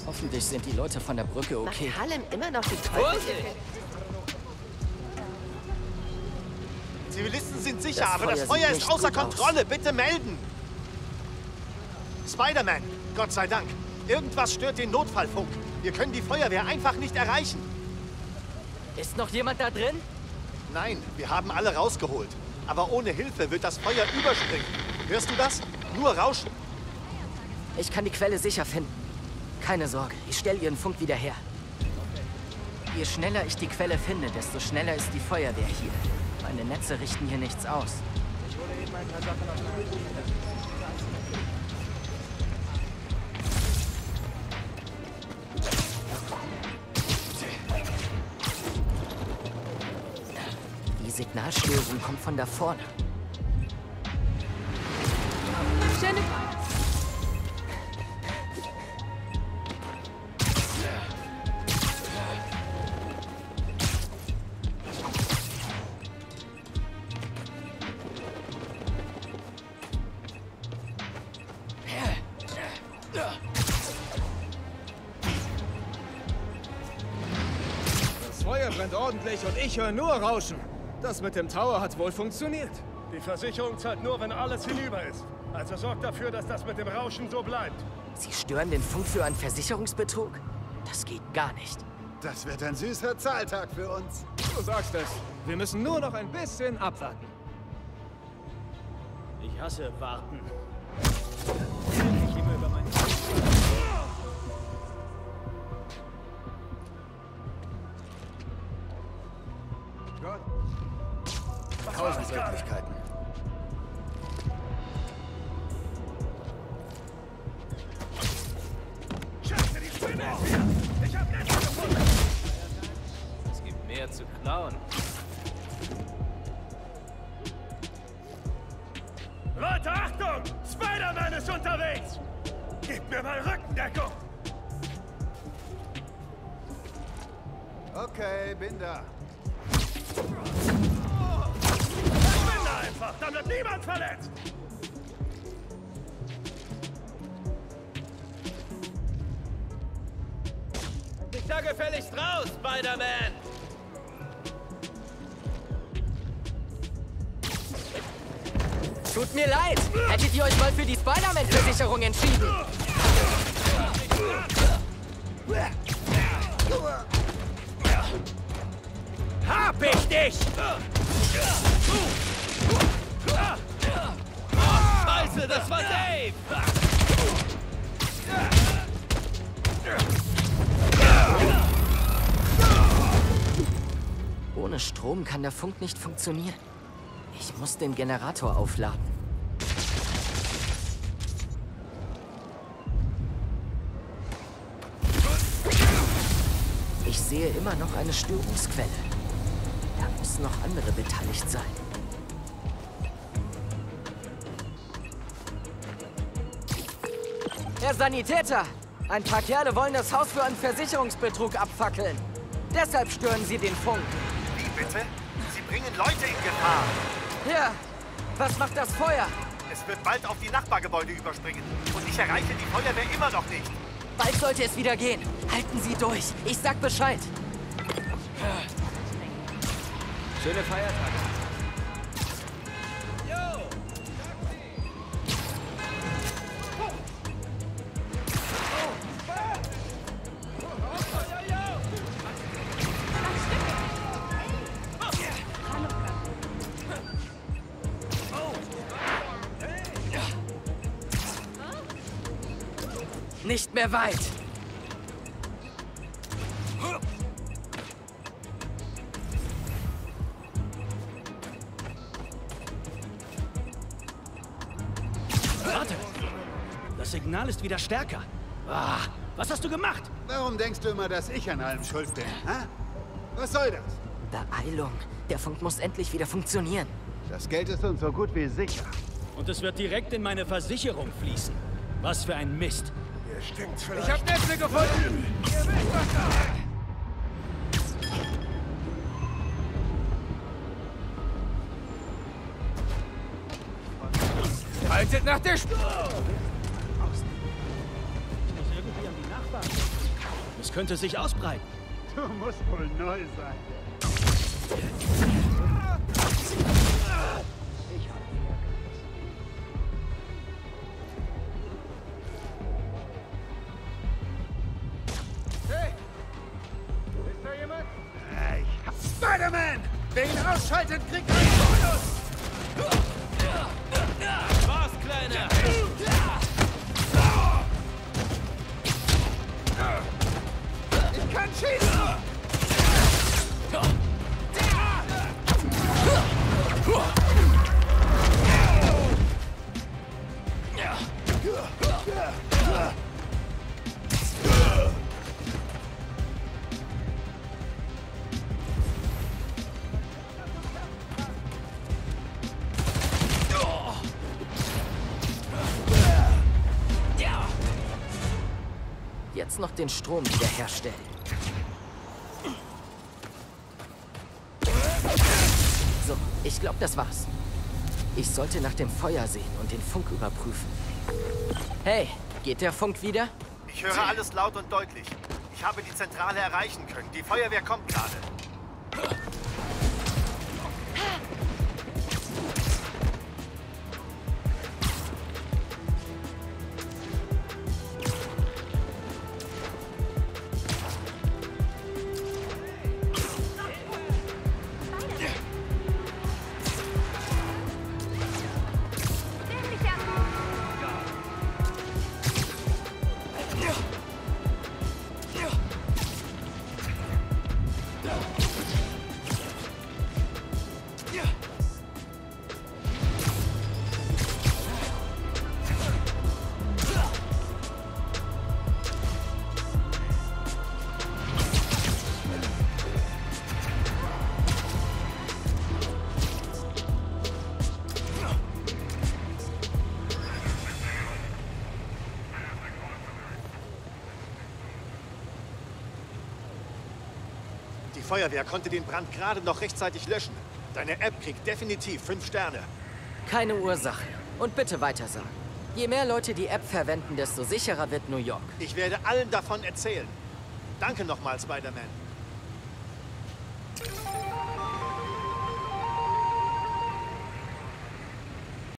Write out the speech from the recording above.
Hoffentlich sind die Leute von der Brücke okay. Macht Harlem immer noch die Teufel? Zivilisten sind sicher, Das aber das Feuer Feuer sieht ist nicht außer gut aus. Kontrolle. Bitte melden! Spider-Man, Gott sei Dank. Irgendwas stört den Notfallfunk. Wir können die Feuerwehr einfach nicht erreichen. Ist noch jemand da drin? Nein, wir haben alle rausgeholt. Aber ohne Hilfe wird das Feuer überspringen. Hörst du das? Nur Rauschen. Ich kann die Quelle sicher finden. Keine Sorge, ich stelle Ihren Funk wieder her. Je schneller ich die Quelle finde, desto schneller ist die Feuerwehr hier. Meine Netze richten hier nichts aus. Die Signalstörung kommt von da vorne. Das Feuer brennt ordentlich und ich höre nur Rauschen. Das mit dem Tower hat wohl funktioniert. Die Versicherung zahlt nur, wenn alles hinüber ist. Also sorgt dafür, dass das mit dem Rauschen so bleibt. Sie stören den Funk für einen Versicherungsbetrug? Das geht gar nicht. Das wird ein süßer Zahltag für uns. Du sagst es. Wir müssen nur noch ein bisschen abwarten. Ich hasse Warten. Gott. 1000 Möglichkeiten. Scheiße, die Spinne ist hier! Ich hab Netze gefunden! Es gibt mehr zu klauen. Leute, Achtung! Spider-Man ist unterwegs! Gib mir mal Rückendeckung! Okay, bin da. Verschwinde einfach! Dann wird niemand verletzt! Ich sage gefälligst raus, Spider-Man! Tut mir leid! Hättet ihr euch mal für die Spider-Man-Versicherung entschieden? Hab ich dich! Scheiße, das war Dave! Ohne Strom kann der Funk nicht funktionieren. Ich muss den Generator aufladen. Ich sehe immer noch eine Störungsquelle. Da müssen noch andere beteiligt sein. Herr Sanitäter! Ein paar Kerle wollen das Haus für einen Versicherungsbetrug abfackeln. Deshalb stören sie den Funk. Wie bitte? Sie bringen Leute in Gefahr. Ja, was macht das Feuer? Es wird bald auf die Nachbargebäude überspringen. Und ich erreiche die Feuerwehr immer noch nicht. Bald sollte es wieder gehen. Halten Sie durch. Ich sag Bescheid. Schöne Feiertage. Nicht mehr weit. Warte! Das Signal ist wieder stärker. Ah, was hast du gemacht? Warum denkst du immer, dass ich an allem schuld bin? Hä? Was soll das? Beeilung. Der Funk muss endlich wieder funktionieren. Das Geld ist uns so gut wie sicher. Und es wird direkt in meine Versicherung fließen. Was für ein Mist. Hier stinkt's vielleicht. Ich hab Netze gefunden! Ihr wisst was da! Haltet nach der Spur! Ich muss irgendwie an die Nachbarn. Es könnte sich ausbreiten. Du musst wohl neu sein. Hey! Ist da jemand? Spider-Man! Wer ihn ausschaltet, kriegt einen Bonus! Was, Kleiner? Ich kann schießen! Jetzt noch den Strom wiederherstellen. So, ich glaube, das war's. Ich sollte nach dem Feuer sehen und den Funk überprüfen. Hey, geht der Funk wieder? Ich höre alles laut und deutlich. Ich habe die Zentrale erreichen können. Die Feuerwehr kommt gerade. Die Feuerwehr konnte den Brand gerade noch rechtzeitig löschen. Deine App kriegt definitiv 5 Sterne. Keine Ursache. Und bitte weitersagen. Je mehr Leute die App verwenden, desto sicherer wird New York. Ich werde allen davon erzählen. Danke nochmal, Spider-Man.